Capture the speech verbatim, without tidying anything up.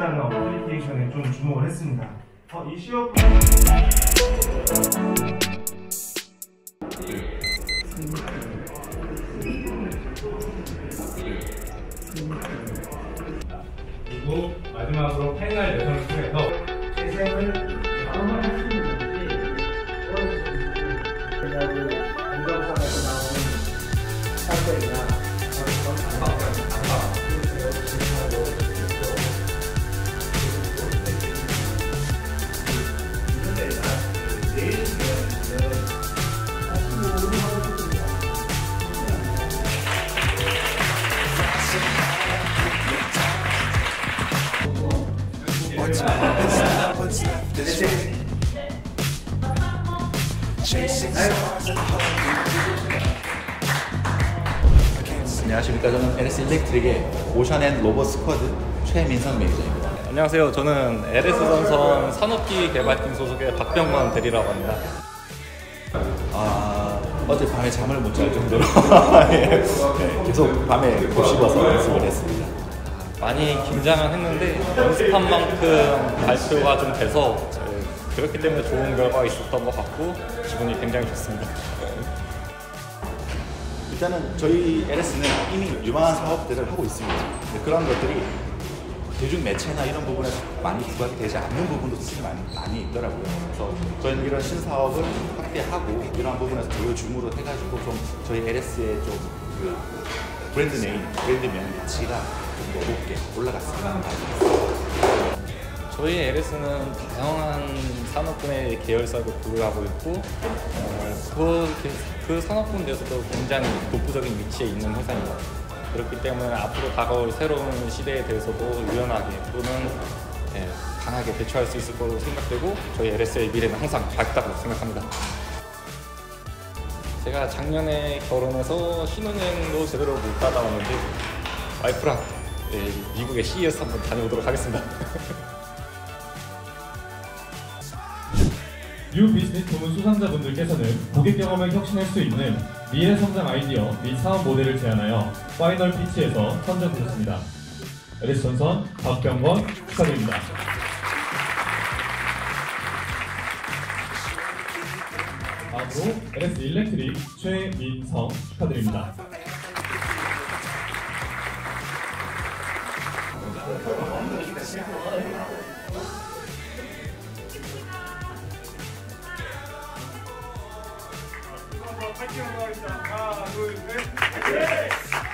시어프라는 어플리케이션에 좀 주목을 했습니다. 어, 이 시어프 그리고 마지막으로 패널 여성을 통해서 재생을 다음을 할 수 있는 건지 공감상에서 나오는 사건이나 안녕하십니까. 저는 엘에스 일렉트릭의 오션 앤 로봇 스쿼드 최민성 매니저입니다. 안녕하세요. 저는 엘에스 전선 산업기 개발팀 소속의 박병건 대리라고 합니다. 아, 어제 밤에 잠을 못 잘 정도로 네, 계속 밤에 곱씹어서 연습을 했습니다. 많이 긴장은 했는데 연습한 만큼 발표가 좀 돼서 그렇기 때문에 좋은 결과가 있었던 것 같고 기분이 굉장히 좋습니다. 일단은 저희 엘에스는 이미 유망한 사업들을 하고 있습니다. 그런 것들이 대중 매체나 이런 부분에서 많이 부각이 되지 않는 부분도 사실 많이, 많이 있더라고요. 그래서 저희는 이런 신사업을 확대하고 이러한 부분에서 보여줌으로 해가지고 좀 저희 엘에스의 좀 그 브랜드 네임, 브랜드 명 가치가 좀 더 높게 올라갔으면 하는 바람입니다. 저희 엘에스는 다양한 산업군의 계열사를 보유하고 있고 어, 그, 그 산업군 내에서도 굉장히 독보적인 위치에 있는 회사입니다. 그렇기 때문에 앞으로 다가올 새로운 시대에 대해서도 유연하게 또는 예, 강하게 대처할 수 있을 거로 생각되고 저희 엘에스의 미래는 항상 밝다고 생각합니다. 제가 작년에 결혼해서 신혼여행도 제대로 못 가다왔는데 와이프랑 예, 미국의 씨이에스 한번 다녀오도록 하겠습니다. 뉴 비즈니스 부문 수상자분들께서는 고객 경험을 혁신할 수 있는 미래 성장 아이디어 및 사업 모델을 제안하여 파이널 피치에서 선정되셨습니다. 엘에스 전선 박병건 축하드립니다. 다음으로 엘에스 일렉트릭 최민성 축하드립니다. 파이팅 하겠습니다. 하나, 둘, 셋.